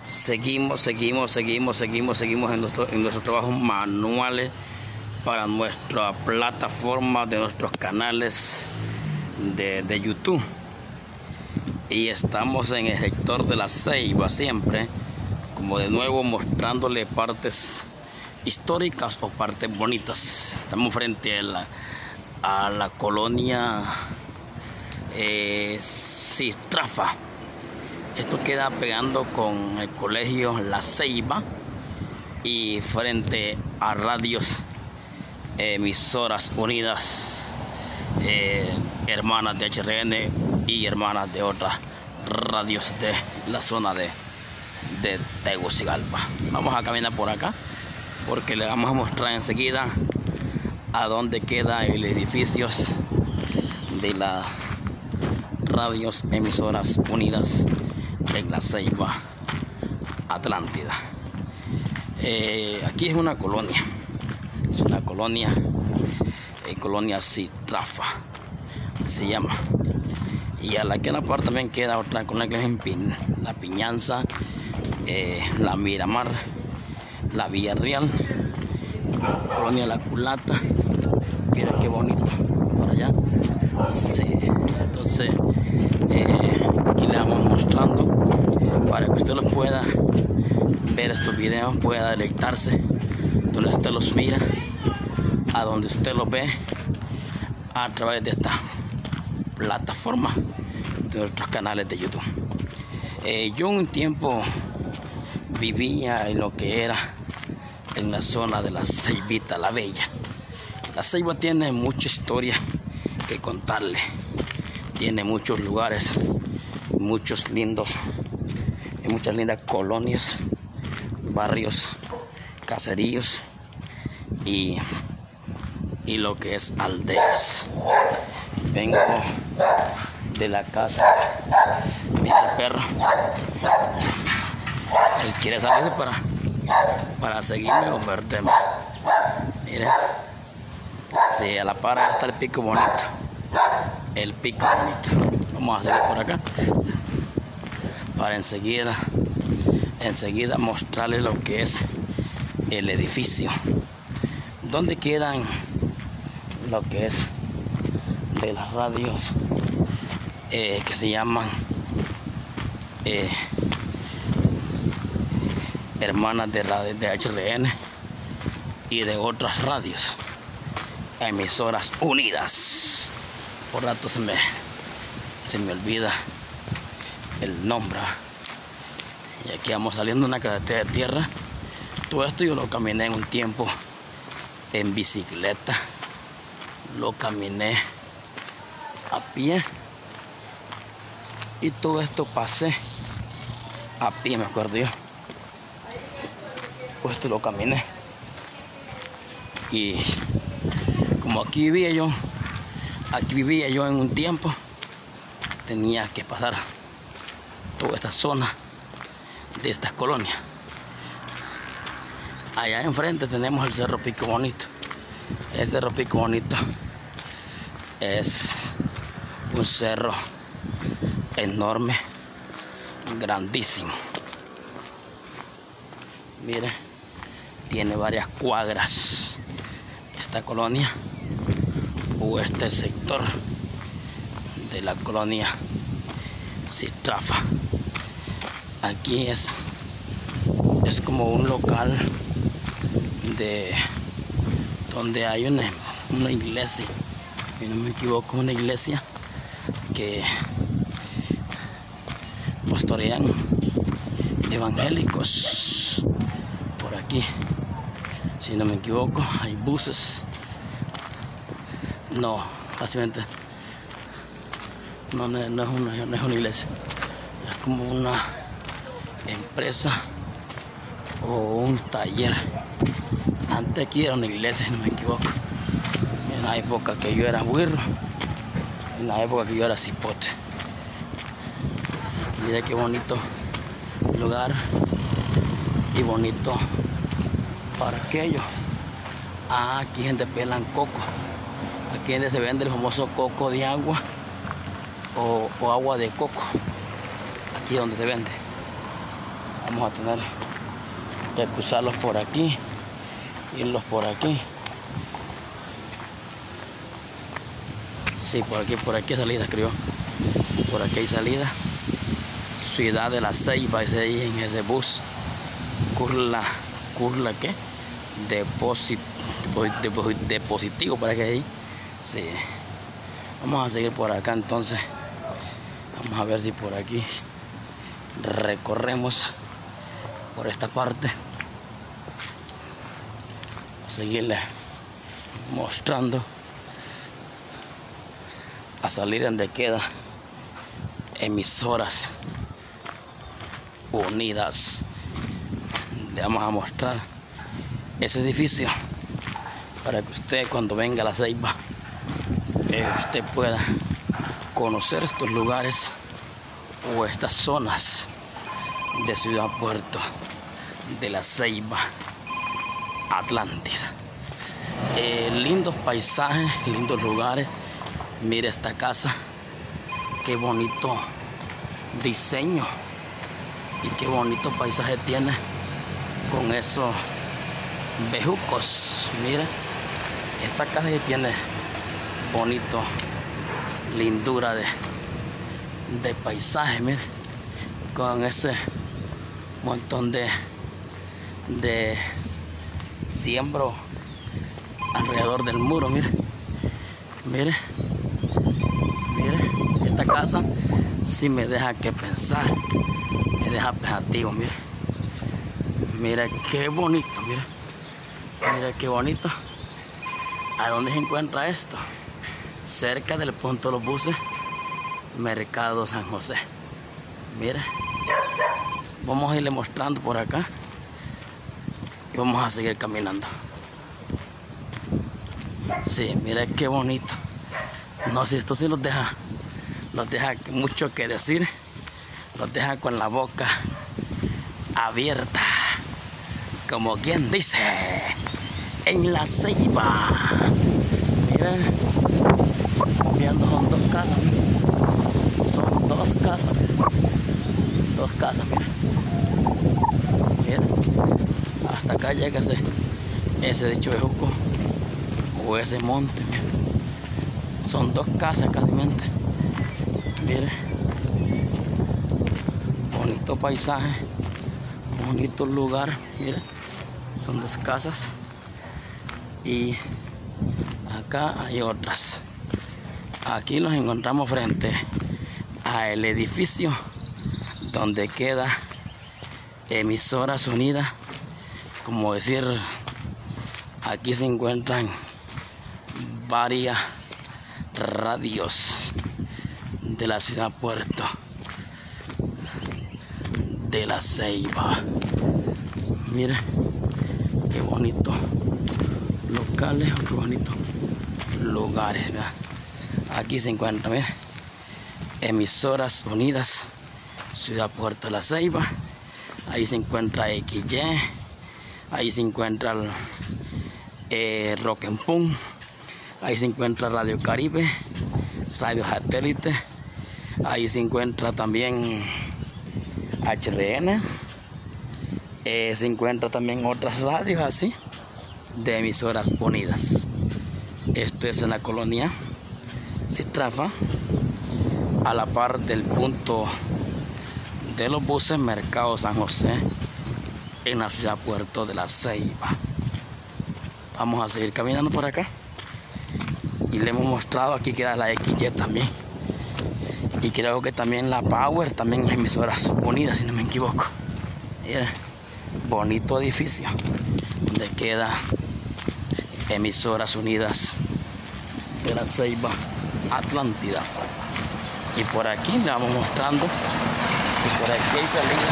Seguimos en nuestros trabajos manuales para nuestra plataforma de nuestros canales de YouTube. Y estamos en el sector de La Ceiba siempre, como de nuevo mostrándole partes históricas o partes bonitas. Estamos frente a la colonia Cistrafa. Esto queda pegando con el colegio La Ceiba y frente a radios emisoras unidas, hermanas de HRN y hermanas de otras radios de la zona de Tegucigalpa. Vamos a caminar por acá porque le vamos a mostrar enseguida a dónde queda el edificio de las radios emisoras unidas en La Ceiba, Atlántida. Aquí es una colonia, colonia Cistrafa se llama, y a la que la parte también queda otra colonia que es La Piñanza, La Miramar, La Villarreal, colonia La Culata. Mira qué bonito por allá. Sí, entonces aquí le vamos mostrando para que usted los pueda ver estos videos, pueda deleitarse donde usted los mira, a donde usted los ve a través de esta plataforma de nuestros canales de YouTube. Yo un tiempo vivía en lo que era en la zona de La Ceibita la Bella. La Ceiba tiene mucha historia que contarle, tiene muchos lugares, muchas lindas colonias, barrios, caseríos y lo que es aldeas. Vengo de la casa, mira el perro, él quiere salir para seguirme o verterme. Mire, sí, a la par está el pico bonito, Vamos a seguir por acá para enseguida mostrarles lo que es el edificio, donde quedan lo que es de las radios que se llaman hermanas de HRN y de otras radios emisoras unidas. Por rato se me olvida el nombre. Y aquí vamos saliendo una carretera de tierra. Todo esto yo lo caminé en un tiempo en bicicleta, lo caminé a pie, y todo esto pasé a pie, me acuerdo yo. Pues esto lo caminé, y como aquí vivía yo en un tiempo, tenía que pasar toda esta zona de estas colonias. Allá enfrente tenemos el Cerro Pico Bonito. El Cerro Pico Bonito es un cerro enorme, grandísimo. Mire, tiene varias cuadras esta colonia o este sector de la colonia Cistrafa. Aquí es como un local donde hay una iglesia, si no me equivoco, una iglesia que pastorean evangélicos por aquí, si no me equivoco. Hay buses, no, fácilmente no es una iglesia, es como una empresa o un taller. Antes aquí era una iglesia, si no me equivoco, en la época que yo era güiro, en la época que yo era cipote. Mira qué bonito lugar y bonito para aquello. Aquí gente pelan coco, aquí donde se vende el famoso coco de agua o agua de coco, aquí es donde se vende. Vamos a tener que cruzarlos por aquí, irlos por aquí. Sí, por aquí hay salida, creo. Por aquí hay salida. Ciudad de La Ceiba, ese ahí en ese bus. Curla ¿qué? Depositivo para que ahí. Sí. Vamos a seguir por acá entonces. Vamos a ver si por aquí recorremos por esta parte. A seguirle mostrando a salir donde queda Emisoras Unidas. Le vamos a mostrar ese edificio para que usted, cuando venga a La Ceiba, usted pueda conocer estos lugares o estas zonas de Ciudad Puerto de La Ceiba, Atlántida. Lindos paisajes, lindos lugares. Mire esta casa, qué bonito diseño y qué bonito paisaje tiene con esos bejucos. Mire, esta casa ya tiene bonito lindura de paisaje, mire, con ese montón de siembro alrededor del muro. Mire, esta casa sí me deja que pensar, me deja pensativo. Mira qué bonito, mira qué bonito. ¿A dónde se encuentra esto? Cerca del punto de los buses, Mercado San José. Mira, vamos a irle mostrando por acá y vamos a seguir caminando. Sí, mira qué bonito. No sé, esto sí los deja mucho que decir, los deja con la boca abierta, como quien dice, en La Ceiba. Mira, viendo son dos casas, son dos casas, mira, hasta acá llega ese dicho bejuco o ese monte, mira. Son dos casas casi mente. Mire, bonito paisaje, bonito lugar. Mire, son dos casas y acá hay otras. Aquí nos encontramos frente al edificio donde queda Emisoras Unidas. Como decir, aquí se encuentran varias radios de la Ciudad Puerto de La Ceiba. Mire qué bonito locales, qué bonitos lugares, ¿verdad? Aquí se encuentra, mire, Emisoras Unidas, Ciudad Puerto de La Ceiba. Ahí se encuentra XY, ahí se encuentra el Rock and Pum, ahí se encuentra Radio Caribe, Radio Satélite, ahí se encuentra también HRN, se encuentra también otras radios así de Emisoras Unidas. Esto es en la colonia Citrafa, a la par del punto de los buses Mercado San José, en la Ciudad Puerto de La Ceiba. Vamos a seguir caminando por acá y le hemos mostrado, aquí queda la XY también, y creo que también la Power, también es Emisoras Unidas, si no me equivoco. Mira, bonito edificio donde queda Emisoras Unidas de La Ceiba, Atlántida. Y por aquí le vamos mostrando que por aquí hay salida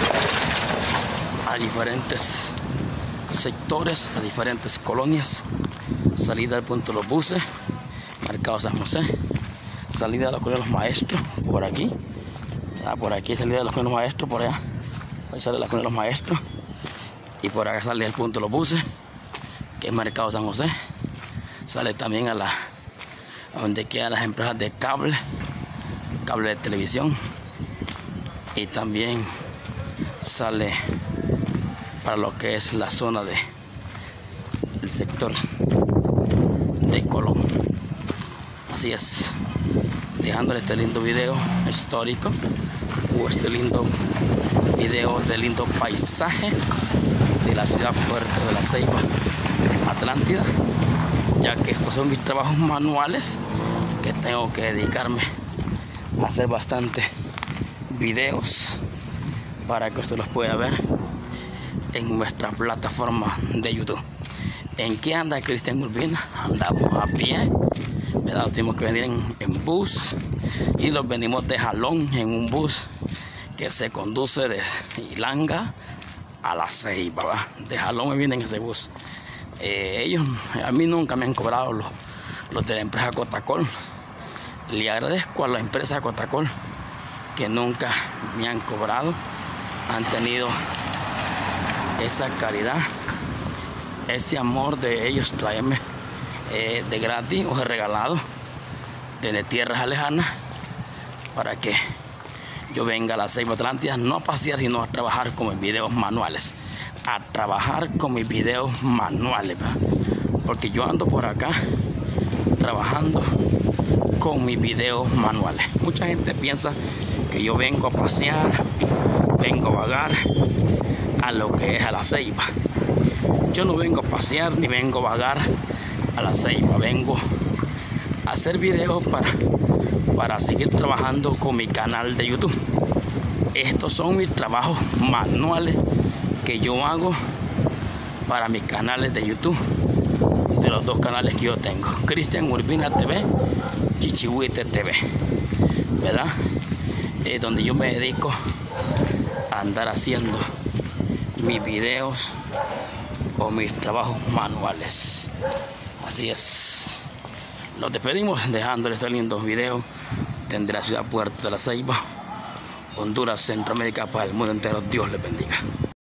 a diferentes sectores, a diferentes colonias. Salida al punto de los buses, Mercado San José. Salida de la colonia de los Maestros, por aquí. Por aquí salida de la colonia de los Maestros, por allá. Ahí sale la colonia de los Maestros. Y por acá sale el punto de los buses, que es Mercado San José. Sale también a donde quedan las empresas de cable de televisión. Y también sale para lo que es la zona del sector de Colón. Así es, dejándole este lindo video histórico o este lindo video de lindo paisaje de la ciudad Puerto de la Ceiba, Atlántida, ya que estos son mis trabajos manuales que tengo que dedicarme a hacer bastante videos para que usted los pueda ver en nuestra plataforma de YouTube. ¿En qué anda Cristian Urbina? Andamos a pie, ¿verdad? Tenemos que venir en bus y los venimos de jalón en un bus que se conduce de Ilanga a La Ceiba, ¿verdad? De jalón me vienen en ese bus. Ellos a mí nunca me han cobrado los de la empresa Cotacol. Le agradezco a la empresa Cotacol que nunca me han cobrado, han tenido esa calidad, ese amor de ellos traerme de gratis o de regalado desde tierras lejanas para que yo venga a la Ceiba Atlántida, no a pasear sino a trabajar con mis videos manuales, ¿verdad? Porque yo ando por acá trabajando con mis videos manuales. Mucha gente piensa que yo vengo a pasear, vengo a vagar a lo que es a la Ceiba. Yo no vengo a pasear ni vengo a vagar a la Ceiba, vengo a hacer videos para seguir trabajando con mi canal de YouTube. Estos son mis trabajos manuales que yo hago para mis canales de YouTube, de los dos canales que yo tengo, Cristian Urbina TV, Chichihuite TV, ¿verdad? Donde yo me dedico a andar haciendo mis videos o mis trabajos manuales. Así es, nos despedimos dejándoles este lindo video desde la ciudad Puerto de la Ceiba, Honduras, Centroamérica, para el mundo entero. Dios les bendiga.